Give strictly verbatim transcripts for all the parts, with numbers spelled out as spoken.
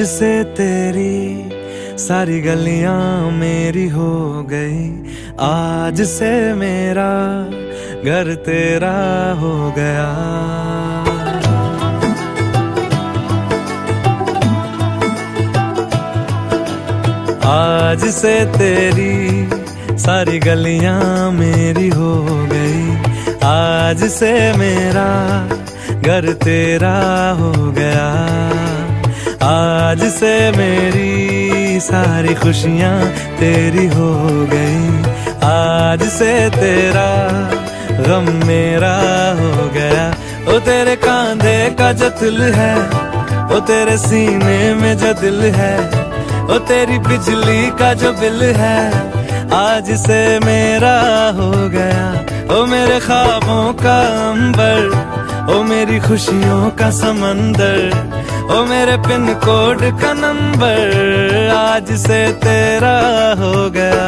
से तेरी सारी गलियां मेरी हो गई, आज से मेरा घर तेरा हो गया। आज से तेरी सारी गलियां मेरी हो गई, आज से मेरा घर तेरा हो गया। आज से मेरी सारी खुशियां तेरी हो गई, आज से तेरा गम मेरा हो गया। ओ तेरे कांधे का जो दिल है, ओ तेरे सीने में जो दिल है, ओ तेरी बिजली का जो बिल है, आज से मेरा हो गया। ओ मेरे ख्वाबों का अंबर, ओ मेरी खुशियों का समंदर, ओ मेरे पिन कोड का नंबर, आज से तेरा हो गया।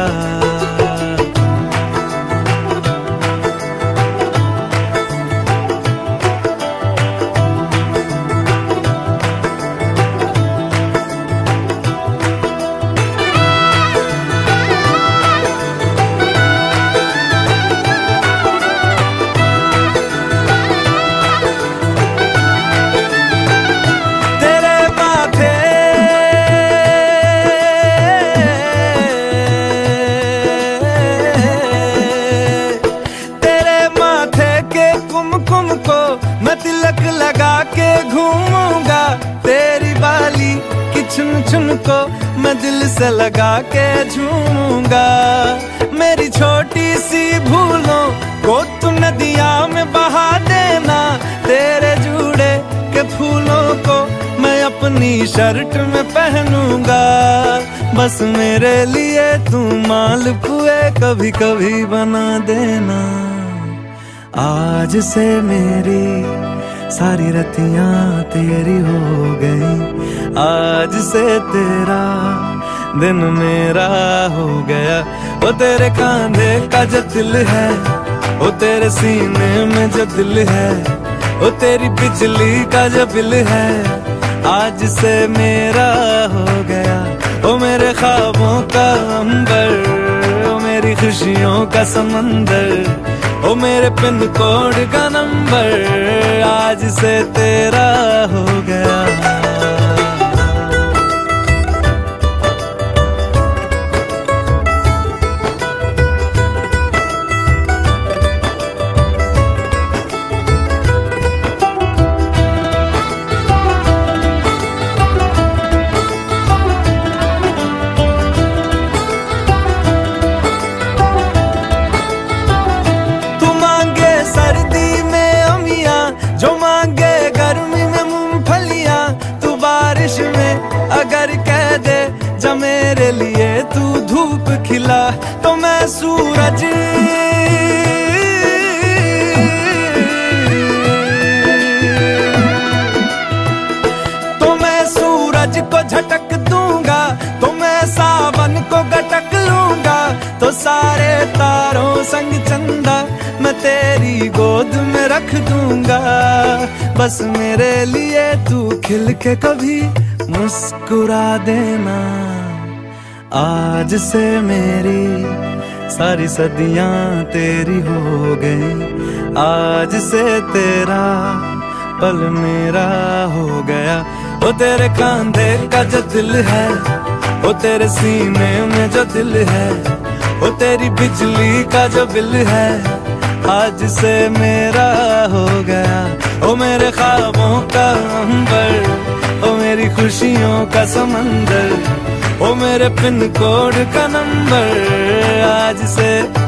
मैं तिलक लगा के घूमूंगा, तेरी बाली की चुन चुन को मैं दिल से लगा के झूमूंगा। मेरी छोटी सी भूलों को तू नदिया में बहा देना, तेरे जूड़े के फूलों को मैं अपनी शर्ट में पहनूंगा। बस मेरे लिए तू मालपुए कभी कभी बना देना। आज से मेरी सारी रतियां तेरी हो गई, आज से तेरा दिन मेरा हो गया। वो तेरे कांधे का जो दिल है, वो तेरे सीने में जो दिल है, वो तेरी बिजली का जो बिल है, आज से मेरा हो गया। वो मेरे ख्वाबों का अंबर, वो मेरी खुशियों का समंदर, ओ मेरे पिन कोड का नंबर, आज से तेरा हो गया। जो मांगे गर्मी में मूंगफलियां, तू बारिश में अगर कह दे जा मेरे लिए तू धूप खिला, तो मैं सूरज तो मैं सूरज को झटक दूंगा, तो मैं सावन को गटक लूंगा, तो सारे तारों संग चंदा मैं तेरी गोद में रख दूंगा। बस मेरे लिए तू खिल के कभी मुस्कुरा देना। आज से मेरी सारी सदियां तेरी हो गई, आज से तेरा पल मेरा हो गया। वो तेरे कांधे का जो दिल है, वो तेरे सीने में जो दिल है, वो तेरी बिजली का जो बिल है, आज से मेरा हो गया। ओ मेरे ख्वाबों का अंबर, ओ मेरी खुशियों का समंदर, ओ मेरे पिन कोड का नंबर, आज से